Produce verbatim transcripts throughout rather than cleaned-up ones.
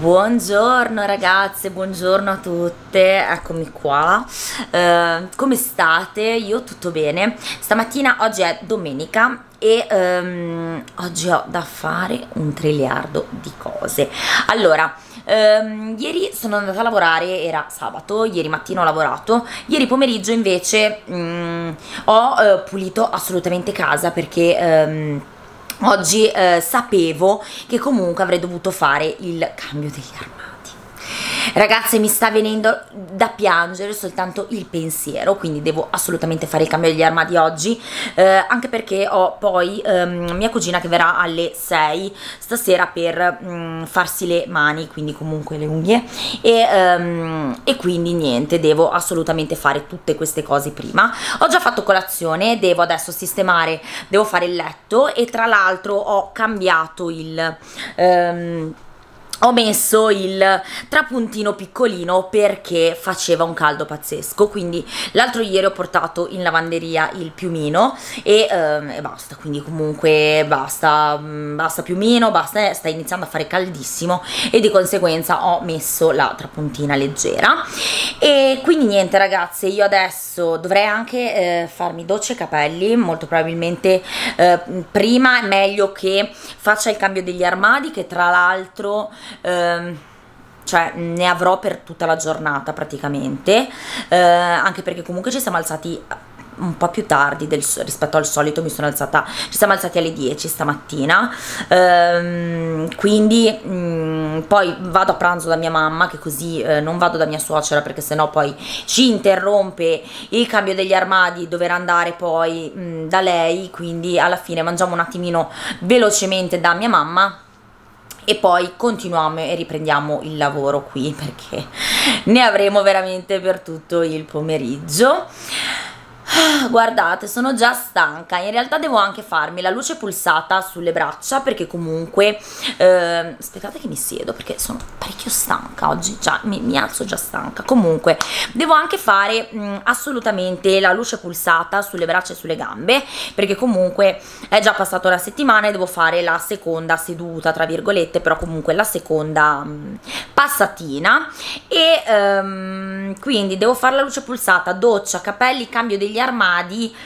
Buongiorno ragazze, buongiorno a tutte, eccomi qua. Eh, come state? Io tutto bene. Stamattina, oggi è domenica e ehm, oggi ho da fare un triliardo di cose. Allora, ehm, ieri sono andata a lavorare, era sabato, ieri mattina ho lavorato, ieri pomeriggio invece mh, ho eh, pulito assolutamente casa perché... Ehm, oggi eh, sapevo che comunque avrei dovuto fare il cambio degli armadi. Ragazze, mi sta venendo da piangere soltanto il pensiero, quindi devo assolutamente fare il cambio degli armadi oggi, eh, anche perché ho poi ehm, mia cugina che verrà alle sei stasera per mh, farsi le mani, quindi comunque le unghie, e, ehm, e quindi niente, devo assolutamente fare tutte queste cose prima. Ho già fatto colazione, devo adesso sistemare, devo fare il letto e tra l'altro ho cambiato il... Ehm, ho messo il trapuntino piccolino perché faceva un caldo pazzesco, quindi l'altro ieri ho portato in lavanderia il piumino e, ehm, e basta, quindi comunque basta, basta piumino, basta, sta iniziando a fare caldissimo e di conseguenza ho messo la trapuntina leggera. E quindi niente ragazze, io adesso dovrei anche eh, farmi doccia e capelli, molto probabilmente eh, prima è meglio che faccia il cambio degli armadi, che tra l'altro ehm, cioè ne avrò per tutta la giornata praticamente, eh, anche perché comunque ci siamo alzati un po' più tardi del, rispetto al solito. Mi sono alzata, ci siamo alzati alle dieci stamattina, ehm, quindi mh, poi vado a pranzo da mia mamma, che così eh, non vado da mia suocera perché sennò poi ci interrompe il cambio degli armadi, dover andare poi mh, da lei, quindi alla fine mangiamo un attimino velocemente da mia mamma e poi continuiamo e riprendiamo il lavoro qui perché ne avremo veramente per tutto il pomeriggio. Guardate, sono già stanca, in realtà devo anche farmi la luce pulsata sulle braccia perché comunque eh, aspettate che mi siedo perché sono parecchio stanca oggi, già mi, mi alzo già stanca. Comunque devo anche fare mh, assolutamente la luce pulsata sulle braccia e sulle gambe perché comunque è già passata una settimana e devo fare la seconda seduta tra virgolette, però comunque la seconda mh, passatina e ehm, quindi devo fare la luce pulsata, doccia, capelli, cambio degli armadi,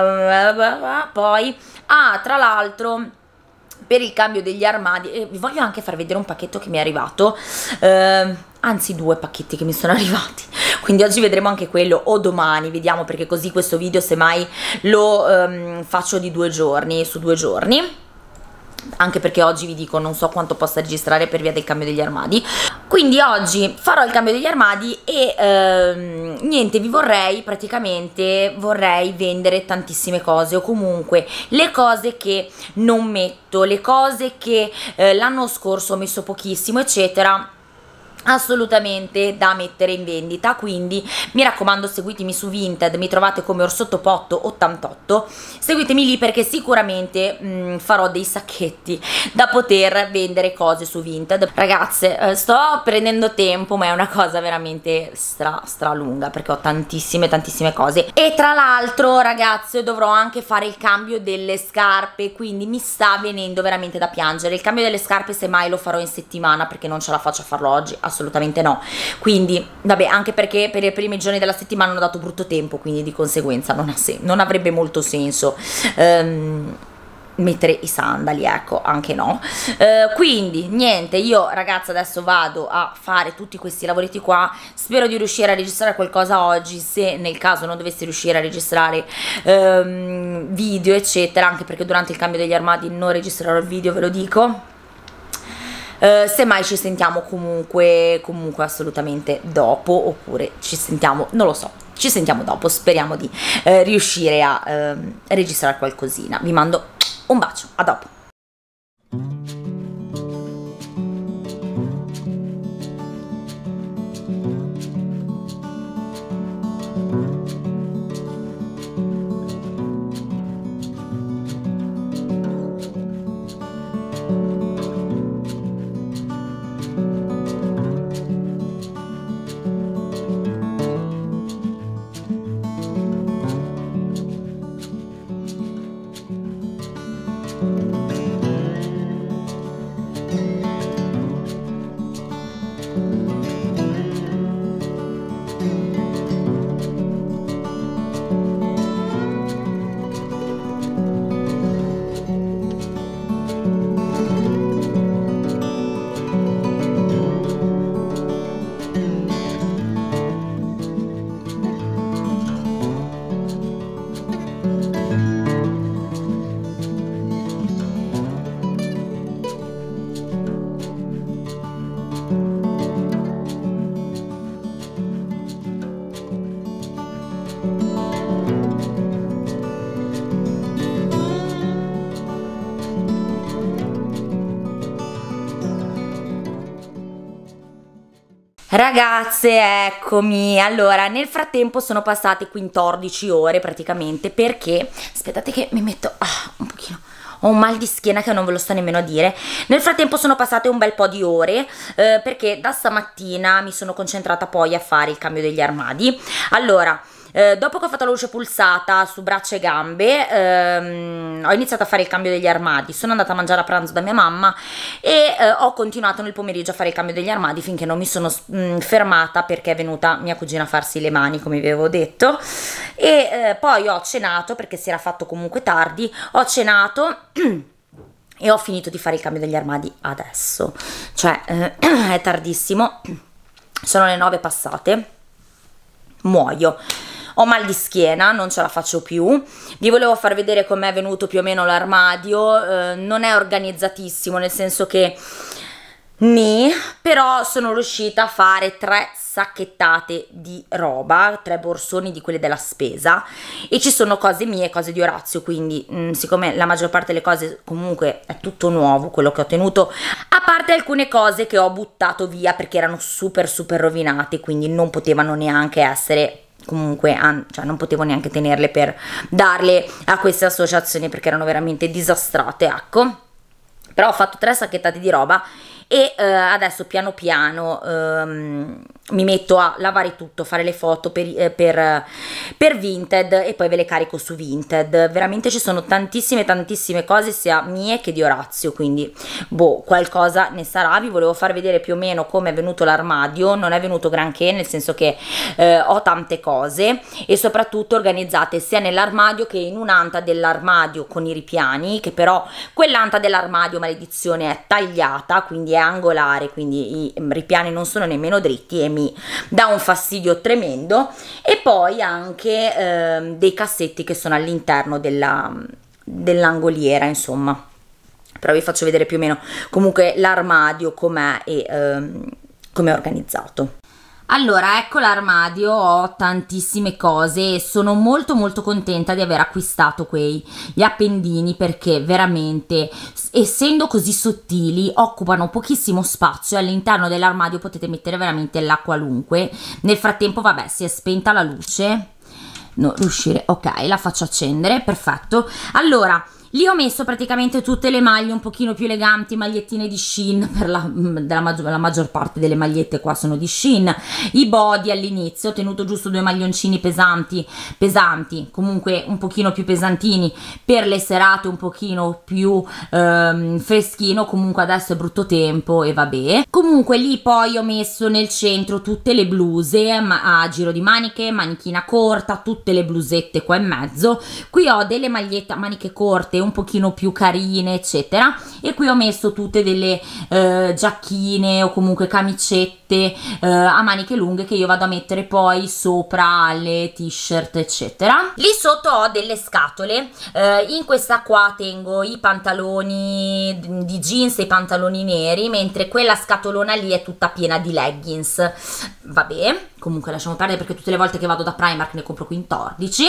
uh, poi ah tra l'altro per il cambio degli armadi eh, vi voglio anche far vedere un pacchetto che mi è arrivato, uh, anzi due pacchetti che mi sono arrivati, quindi oggi vedremo anche quello o domani, vediamo, perché così questo video semmai lo um, faccio di due giorni su due giorni, anche perché oggi vi dico non so quanto possa registrare per via del cambio degli armadi. Quindi oggi farò il cambio degli armadi e ehm, niente, vi vorrei praticamente vorrei vendere tantissime cose, o comunque le cose che non metto, le cose che eh, l'anno scorso ho messo pochissimo eccetera, assolutamente da mettere in vendita. Quindi mi raccomando, seguitemi su Vinted, mi trovate come Orsottopotto ottantotto, seguitemi lì perché sicuramente mh, farò dei sacchetti da poter vendere cose su Vinted. Ragazze, eh, sto prendendo tempo ma è una cosa veramente stra stra lunga perché ho tantissime tantissime cose e tra l'altro ragazze dovrò anche fare il cambio delle scarpe, quindi mi sta venendo veramente da piangere. Il cambio delle scarpe semmai lo farò in settimana perché non ce la faccio a farlo oggi, assolutamente no. Quindi vabbè, anche perché per i primi giorni della settimana hanno dato brutto tempo, quindi di conseguenza non, ha sen non avrebbe molto senso um, mettere i sandali, ecco, anche no. Uh, quindi niente, io ragazza adesso vado a fare tutti questi lavoretti qua, spero di riuscire a registrare qualcosa oggi, se nel caso non dovessi riuscire a registrare um, video eccetera, anche perché durante il cambio degli armadi non registrerò il video, ve lo dico. Uh, semmai ci sentiamo comunque comunque assolutamente dopo, oppure ci sentiamo, non lo so, ci sentiamo dopo, speriamo di uh, riuscire a uh, registrare qualcosina. Vi mando un bacio, a dopo. Ragazze, eccomi. Allora, nel frattempo sono passate quattordici ore praticamente, perché aspettate che mi metto ah, un pochino, ho un mal di schiena che non ve lo sto nemmeno a dire. Nel frattempo sono passate un bel po' di ore, eh, perché da stamattina mi sono concentrata poi a fare il cambio degli armadi. Allora, Eh, dopo che ho fatto la luce pulsata su braccia e gambe, ehm, ho iniziato a fare il cambio degli armadi, sono andata a mangiare a pranzo da mia mamma e eh, ho continuato nel pomeriggio a fare il cambio degli armadi finché non mi sono mh, fermata, perché è venuta mia cugina a farsi le mani, come vi avevo detto, e eh, poi ho cenato, perché si era fatto comunque tardi, ho cenato e ho finito di fare il cambio degli armadi adesso, cioè eh, è tardissimo, sono le nove passate, muoio. Ho mal di schiena, non ce la faccio più. Vi volevo far vedere com'è venuto più o meno l'armadio, eh, non è organizzatissimo, nel senso che ni, però sono riuscita a fare tre sacchettate di roba, tre borsoni di quelle della spesa, e ci sono cose mie e cose di Orazio, quindi mh, siccome la maggior parte delle cose comunque è tutto nuovo quello che ho tenuto, a parte alcune cose che ho buttato via perché erano super super rovinate, quindi non potevano neanche essere comunque, cioè non potevo neanche tenerle per darle a queste associazioni perché erano veramente disastrate, ecco. Però ho fatto tre sacchettate di roba e eh, adesso piano piano ehm, mi metto a lavare tutto, fare le foto per, eh, per, per Vinted, e poi ve le carico su Vinted. Veramente ci sono tantissime tantissime cose sia mie che di Orazio, quindi boh, qualcosa ne sarà. Vi volevo far vedere più o meno come è venuto l'armadio. Non è venuto granché, nel senso che eh, ho tante cose e soprattutto organizzate sia nell'armadio che in un'anta dell'armadio con i ripiani, che però quell'anta dell'armadio, maledizione, è tagliata, quindi è angolare, quindi i ripiani non sono nemmeno dritti e mi dà un fastidio tremendo. E poi anche eh, dei cassetti che sono all'interno della dell'angoliera, insomma. Però vi faccio vedere più o meno comunque l'armadio com'è e ehm, com'è organizzato. Allora, ecco l'armadio, ho tantissime cose e sono molto molto contenta di aver acquistato quei gli appendini, perché veramente, essendo così sottili, occupano pochissimo spazio e all'interno dell'armadio potete mettere veramente la qualunque. Nel frattempo, vabbè, si è spenta la luce, non riuscire, ok, la faccio accendere, perfetto. Allora, lì ho messo praticamente tutte le maglie un pochino più eleganti, magliettine di Shein, per la, della maggior, la maggior parte delle magliette qua sono di Shein, i body all'inizio, ho tenuto giusto due maglioncini pesanti, pesanti, comunque un pochino più pesantini per le serate un pochino più ehm, freschino, comunque adesso è brutto tempo e vabbè. Comunque lì poi ho messo nel centro tutte le bluse ma a giro di maniche, manichina corta, tutte le blusette qua in mezzo. Qui ho delle magliette a maniche corte un pochino più carine eccetera, e qui ho messo tutte delle eh, giacchine o comunque camicette eh, a maniche lunghe che io vado a mettere poi sopra alle t-shirt eccetera. Lì sotto ho delle scatole, eh, in questa qua tengo i pantaloni di jeans e i pantaloni neri, mentre quella scatolona lì è tutta piena di leggings. Vabbè, comunque lasciamo perdere perché tutte le volte che vado da Primark ne compro quattordici.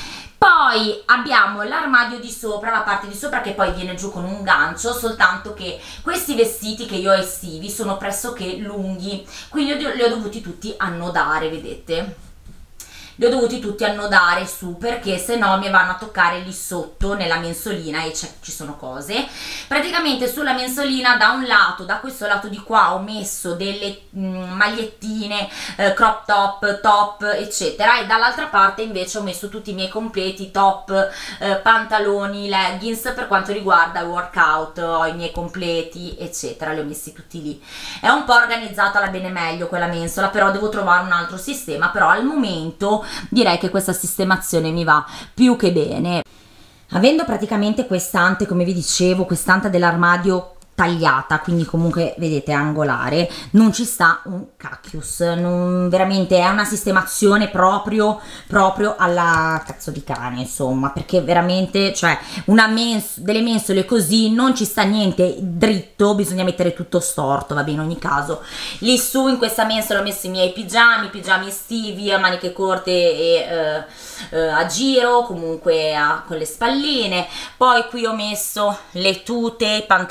Poi abbiamo l'armadio di sopra, la parte di sopra che poi viene giù con un gancio, soltanto che questi vestiti che io ho estivi sono pressoché lunghi, quindi li ho dovuti tutti annodare, vedete? Li ho dovuti tutti annodare su, perché se no mi vanno a toccare lì sotto nella mensolina e ci sono cose. Praticamente sulla mensolina da un lato, da questo lato di qua, ho messo delle mh, magliettine, eh, crop top, top eccetera, e dall'altra parte invece ho messo tutti i miei completi, top, eh, pantaloni, leggings per quanto riguarda il workout, ho i miei completi eccetera, li ho messi tutti lì. È un po' organizzata la bene meglio quella mensola, però devo trovare un altro sistema, però al momento direi che questa sistemazione mi va più che bene. Avendo praticamente quest'ante, come vi dicevo, quest'anta dell'armadio tagliata, quindi comunque vedete angolare, non ci sta un cacchius, non, veramente è una sistemazione proprio proprio alla cazzo di cane, insomma, perché veramente, cioè, una mens delle mensole così non ci sta niente dritto, bisogna mettere tutto storto. Va bene, in ogni caso lì su in questa mensola ho messo i miei pigiami, pigiami estivi a maniche corte e eh, eh, a giro, comunque a, con le spalline. Poi qui ho messo le tute, i pantaloncini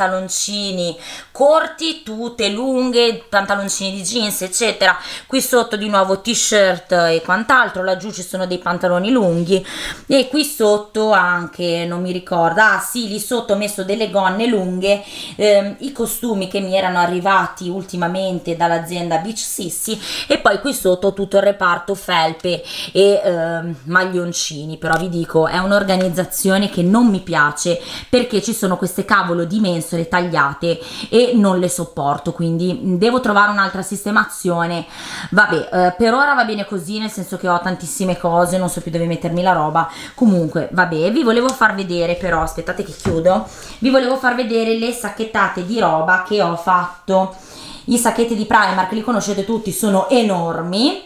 pantaloncini corti, tute lunghe, pantaloncini di jeans eccetera. Qui sotto di nuovo t-shirt e quant'altro, laggiù ci sono dei pantaloni lunghi e qui sotto anche, non mi ricordo, ah sì, lì sotto ho messo delle gonne lunghe, ehm, i costumi che mi erano arrivati ultimamente dall'azienda Beach Sissy, e poi qui sotto tutto il reparto felpe e ehm, maglioncini. Però vi dico, è un'organizzazione che non mi piace perché ci sono queste cavolo di mensole tagliate e non le sopporto, quindi devo trovare un'altra sistemazione. Vabbè, eh, per ora va bene così, nel senso che ho tantissime cose, non so più dove mettermi la roba. Comunque vabbè, vi volevo far vedere però, aspettate che chiudo, vi volevo far vedere le sacchettate di roba che ho fatto. I sacchetti di Primark li conoscete tutti, sono enormi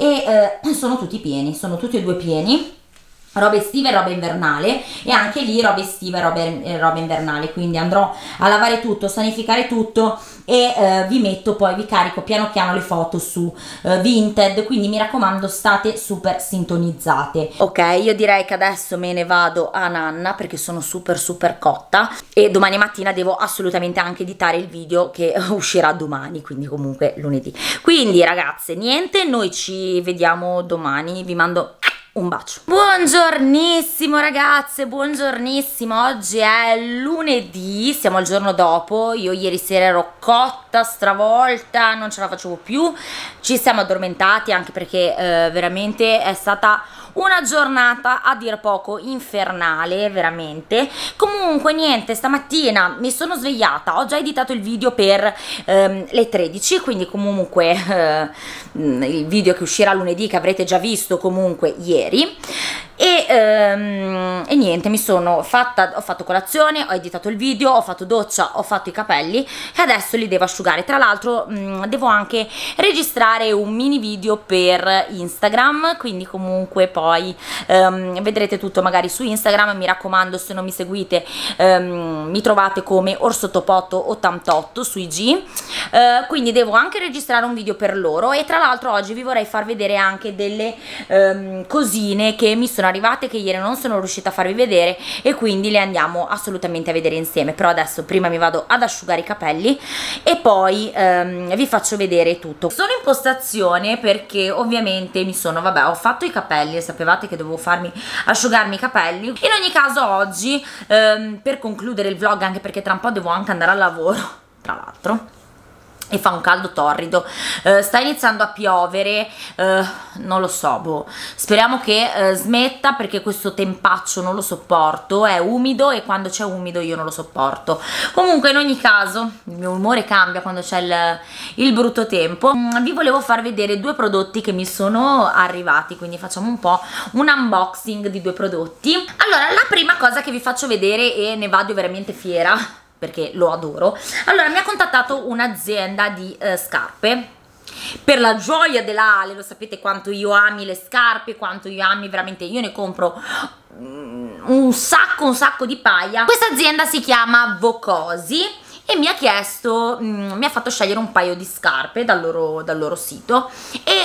e eh, sono tutti pieni, sono tutti e due pieni, roba estiva e roba invernale, e anche lì roba estiva e roba, eh, roba invernale. Quindi andrò a lavare tutto, sanificare tutto e eh, vi metto poi, vi carico piano piano le foto su eh, Vinted, quindi mi raccomando state super sintonizzate. Ok, io direi che adesso me ne vado a nanna perché sono super super cotta e domani mattina devo assolutamente anche editare il video che uscirà domani, quindi comunque lunedì. Quindi ragazze, niente, noi ci vediamo domani, vi mando un bacio. Buongiornissimo ragazze, buongiornissimo. Oggi è lunedì, siamo al giorno dopo. Io ieri sera ero cotta, stravolta, non ce la facevo più. Ci siamo addormentati anche perché eh, veramente è stata una giornata a dir poco infernale, veramente. Comunque niente, stamattina mi sono svegliata, ho già editato il video per ehm, le tredici, quindi comunque eh, il video che uscirà lunedì, che avrete già visto comunque ieri. E, ehm, e niente, mi sono fatta, ho fatto colazione, ho editato il video, ho fatto doccia, ho fatto i capelli e adesso li devo asciugare. Tra l'altro devo anche registrare un mini video per Instagram, quindi comunque poi ehm, vedrete tutto magari su Instagram. Mi raccomando, se non mi seguite ehm, mi trovate come orsotopotto ottantotto su I G, eh, quindi devo anche registrare un video per loro. E tra l'altro oggi vi vorrei far vedere anche delle ehm, cosine che mi sono arrivate, che ieri non sono riuscita a farvi vedere, e quindi le andiamo assolutamente a vedere insieme. Però adesso prima mi vado ad asciugare i capelli e poi ehm, vi faccio vedere tutto. Sono in postazione perché ovviamente mi sono, vabbè, ho fatto i capelli e sapevate che dovevo farmi asciugarmi i capelli. In ogni caso oggi ehm, per concludere il vlog, anche perché tra un po' devo anche andare al lavoro tra l'altro e fa un caldo torrido, eh, sta iniziando a piovere, eh, non lo so, boh, speriamo che eh, smetta perché questo tempaccio non lo sopporto, è umido e quando c'è umido io non lo sopporto. Comunque in ogni caso il mio umore cambia quando c'è il, il brutto tempo. Mm, vi volevo far vedere due prodotti che mi sono arrivati, quindi facciamo un po' un unboxing di due prodotti. Allora, la prima cosa che vi faccio vedere, e ne vado veramente fiera perché lo adoro. Allora, mi ha contattato un'azienda di eh, scarpe, per la gioia della Ale. Lo sapete quanto io ami le scarpe, quanto io ami veramente, io ne compro mm, un sacco un sacco di paia. Questa azienda si chiama Vocosi e mi ha chiesto, mm, mi ha fatto scegliere un paio di scarpe dal loro, dal loro sito e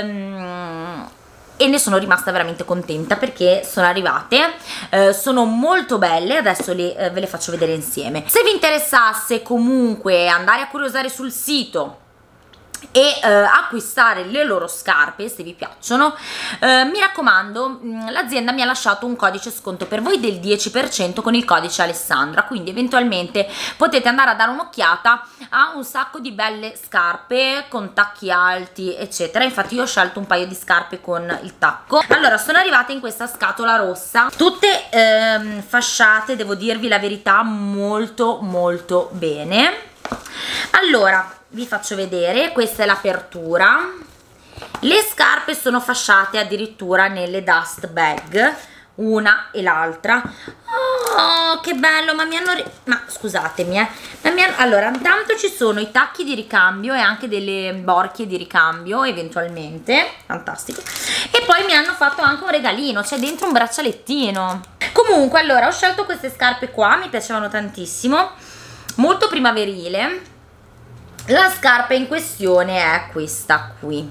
ehm, e ne sono rimasta veramente contenta perché sono arrivate, eh, sono molto belle. Adesso le, eh, ve le faccio vedere insieme. Se vi interessasse comunque andare a curiosare sul sito e eh, acquistare le loro scarpe, se vi piacciono, eh, mi raccomando, l'azienda mi ha lasciato un codice sconto per voi del dieci per cento con il codice Alessandra, quindi eventualmente potete andare a dare un'occhiata a un sacco di belle scarpe con tacchi alti eccetera. Infatti io ho scelto un paio di scarpe con il tacco. Allora, sono arrivate in questa scatola rossa, tutte ehm, fasciate, devo dirvi la verità, molto molto bene. Allora, vi faccio vedere, questa è l'apertura. Le scarpe sono fasciate addirittura nelle dust bag, una e l'altra. Oh, che bello, ma mi hanno... ma scusatemi, eh. Ma mi hanno... Allora, intanto ci sono i tacchi di ricambio e anche delle borchie di ricambio, eventualmente. Fantastico. E poi mi hanno fatto anche un regalino, c'è dentro un braccialettino. Comunque, allora, ho scelto queste scarpe qua, mi piacevano tantissimo, molto primaverile. La scarpa in questione è questa qui.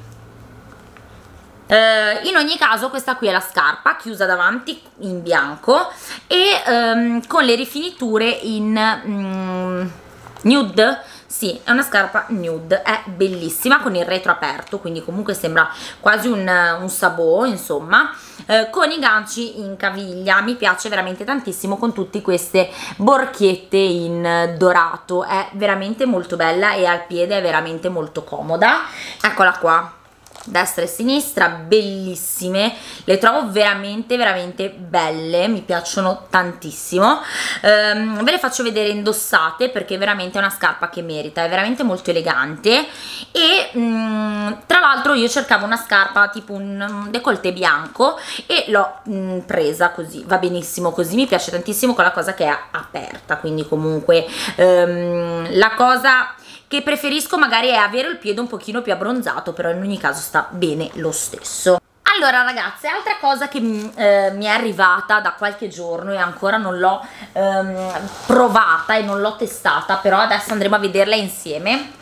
Eh, in ogni caso questa qui è la scarpa chiusa davanti in bianco e ehm, con le rifiniture in, mm, nude, sì, è una scarpa nude, è bellissima con il retro aperto, quindi comunque sembra quasi un, un sabot, insomma, eh, con i ganci in caviglia. Mi piace veramente tantissimo con tutte queste borchiette in dorato, è veramente molto bella e al piede è veramente molto comoda. Eccola qua, destra e sinistra, bellissime, le trovo veramente veramente belle, mi piacciono tantissimo. Um, ve le faccio vedere indossate perché veramente è una scarpa che merita, è veramente molto elegante e um, tra l'altro io cercavo una scarpa tipo un décolleté bianco e l'ho um, presa così, va benissimo così, mi piace tantissimo con la cosa che è aperta, quindi comunque um, la cosa che preferisco magari è avere il piede un pochino più abbronzato, però in ogni caso sta bene lo stesso. Allora ragazze, altra cosa che eh, mi è arrivata da qualche giorno e ancora non l'ho ehm, provata e non l'ho testata, però adesso andremo a vederla insieme.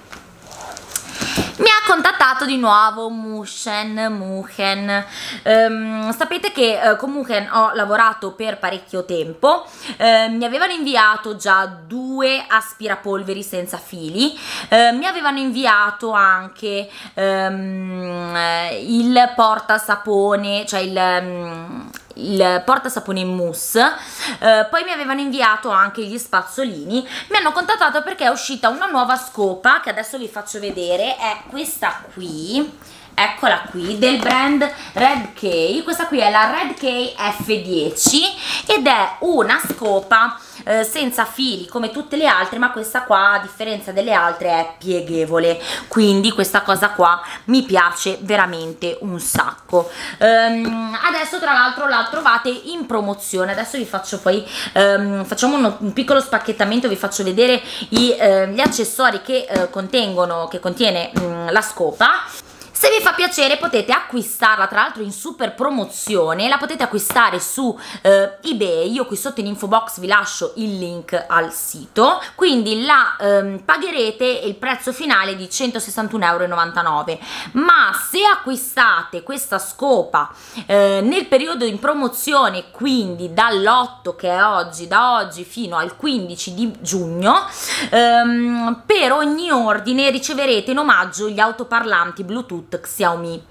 Mi ha contattato di nuovo Muchen, Muchen. Um, sapete che uh, con Muchen ho lavorato per parecchio tempo, uh, mi avevano inviato già due aspirapolveri senza fili, uh, mi avevano inviato anche um, il portasapone, cioè il... Um, il portasapone in mousse, eh, poi mi avevano inviato anche gli spazzolini. Mi hanno contattato perché è uscita una nuova scopa che adesso vi faccio vedere, è questa qui, eccola qui, del brand Red K. Questa qui è la Red K F dieci ed è una scopa eh, senza fili come tutte le altre, ma questa qua a differenza delle altre è pieghevole, quindi questa cosa qua mi piace veramente un sacco. Um, adesso tra l'altro la trovate in promozione, adesso vi faccio poi um, facciamo uno, un piccolo spacchettamento, vi faccio vedere i, uh, gli accessori che uh, contengono che contiene um, la scopa. Se vi fa piacere potete acquistarla, tra l'altro in super promozione, la potete acquistare su eh, eBay, io qui sotto in info box vi lascio il link al sito, quindi la ehm, pagherete il prezzo finale di centosessantuno e novantanove euro, ma se acquistate questa scopa eh, nel periodo in promozione, quindi dall'otto che è oggi, da oggi fino al quindici di giugno, ehm, per ogni ordine riceverete in omaggio gli autoparlanti Bluetooth Xiaomi.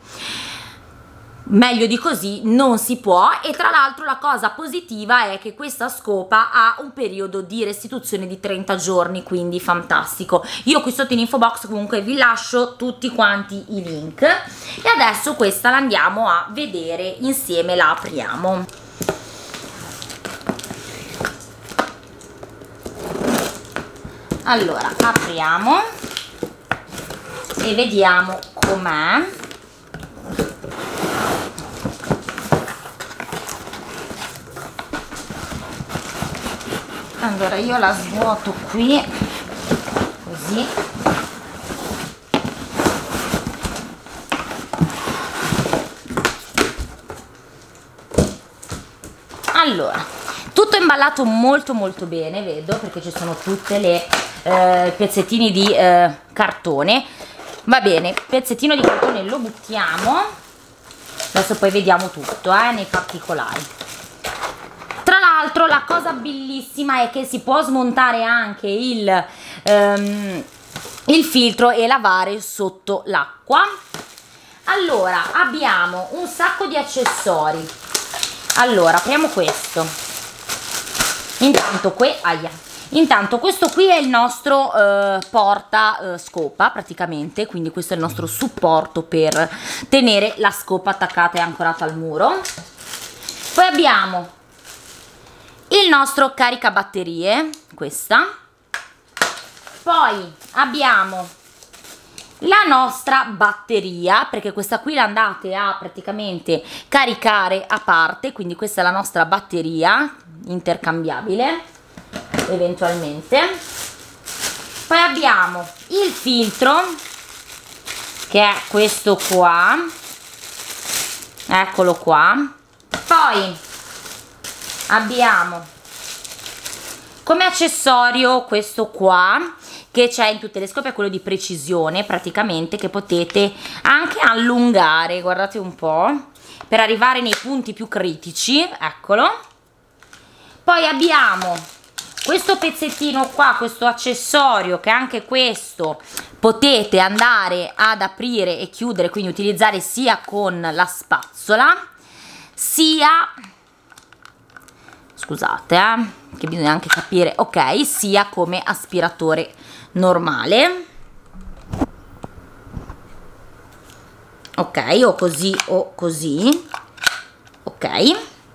Meglio di così non si può, e tra l'altro la cosa positiva è che questa scopa ha un periodo di restituzione di trenta giorni, quindi fantastico. Io qui sotto in info box comunque vi lascio tutti quanti i link e adesso questa la andiamo a vedere insieme, la apriamo. Allora apriamo e vediamo com'è. Allora io la svuoto qui così. Allora, tutto imballato molto molto bene, vedo, perché ci sono tutte le eh, pezzettini di eh, cartone. Va bene, pezzettino di cartone lo buttiamo, adesso poi vediamo tutto eh, nei particolari. Tra l'altro la cosa bellissima è che si può smontare anche il, um, il filtro e lavare sotto l'acqua. Allora abbiamo un sacco di accessori. Allora apriamo questo. Intanto qui, aia. Intanto questo qui è il nostro eh, porta eh, scopa praticamente, quindi questo è il nostro supporto per tenere la scopa attaccata e ancorata al muro. Poi abbiamo il nostro caricabatterie, questa. Poi abbiamo la nostra batteria, perché questa qui la andate a praticamente caricare a parte, quindi questa è la nostra batteria intercambiabile eventualmente. Poi abbiamo il filtro che è questo qua, eccolo qua. Poi abbiamo come accessorio questo qua che c'è in tutte le scope, è quello di precisione praticamente, che potete anche allungare, guardate un po', per arrivare nei punti più critici, eccolo. Poi abbiamo questo pezzettino qua, questo accessorio, che anche questo potete andare ad aprire e chiudere, quindi utilizzare sia con la spazzola sia, scusate eh, che bisogna anche capire, ok, sia come aspiratore normale, ok, o così o così, ok.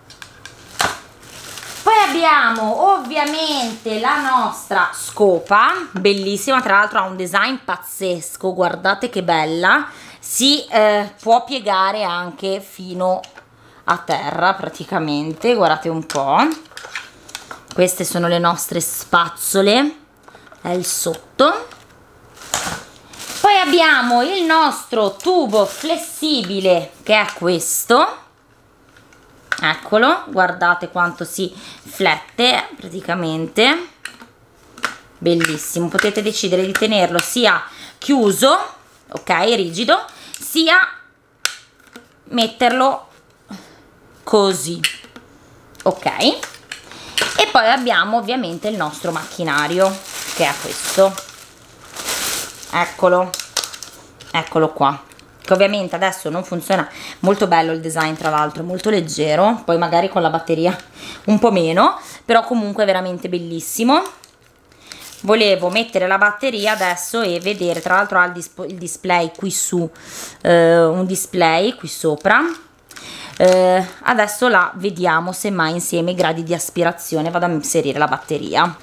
Poi abbiamo ovviamente la nostra scopa, bellissima, tra l'altro ha un design pazzesco, guardate che bella, si eh, può piegare anche fino a terra praticamente, guardate un po'. Queste sono le nostre spazzole, è il sotto. Poi abbiamo il nostro tubo flessibile, che è questo. Eccolo, guardate quanto si flette praticamente, bellissimo. Potete decidere di tenerlo sia chiuso, ok, rigido, sia metterlo così, ok. E poi abbiamo ovviamente il nostro macchinario, che è questo, eccolo, eccolo qua, che ovviamente adesso non funziona, molto bello il design, tra l'altro molto leggero, poi magari con la batteria un po' meno, però comunque veramente bellissimo. Volevo mettere la batteria adesso e vedere, tra l'altro ha il, dis il display qui su, eh, un display qui sopra, eh, adesso la vediamo semmai insieme i gradi di aspirazione. Vado a inserire la batteria,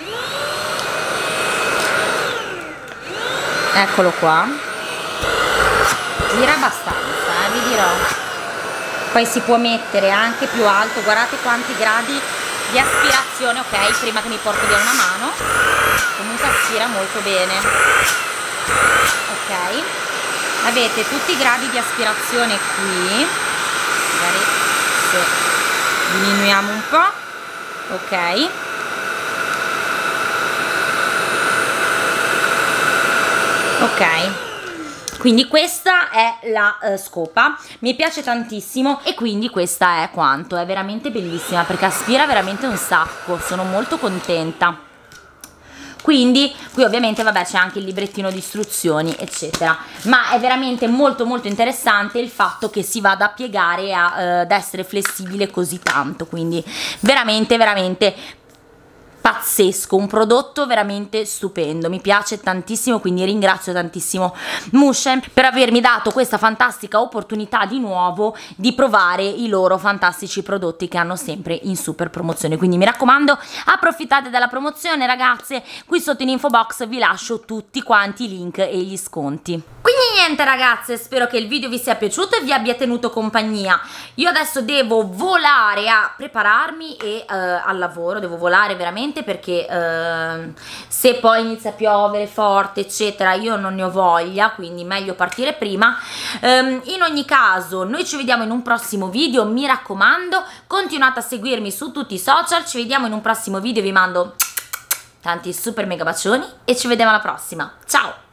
eccolo qua. Gira abbastanza, eh, vi dirò. Poi si può mettere anche più alto, guardate quanti gradi di aspirazione, ok, prima che mi porto via una mano, comunque aspira molto bene, ok, avete tutti i gradi di aspirazione qui, magari se diminuiamo un po', ok, ok. Quindi questa è la uh, scopa, mi piace tantissimo e quindi questa è quanto, è veramente bellissima perché aspira veramente un sacco, sono molto contenta. Quindi qui ovviamente vabbè c'è anche il librettino di istruzioni eccetera, ma è veramente molto molto interessante il fatto che si vada a piegare a, uh, ad essere flessibile così tanto, quindi veramente veramente pazzesco, un prodotto veramente stupendo, mi piace tantissimo, quindi ringrazio tantissimo Motion per avermi dato questa fantastica opportunità di nuovo di provare i loro fantastici prodotti che hanno sempre in super promozione. Quindi mi raccomando, approfittate della promozione ragazze, qui sotto in info box vi lascio tutti quanti i link e gli sconti. Quindi niente ragazze, spero che il video vi sia piaciuto e vi abbia tenuto compagnia. Io adesso devo volare a prepararmi e uh, al lavoro, devo volare veramente perché uh, se poi inizia a piovere forte eccetera io non ne ho voglia, quindi meglio partire prima. Um, in ogni caso noi ci vediamo in un prossimo video, mi raccomando continuate a seguirmi su tutti i social, ci vediamo in un prossimo video, vi mando tanti super mega bacioni e ci vediamo alla prossima, ciao!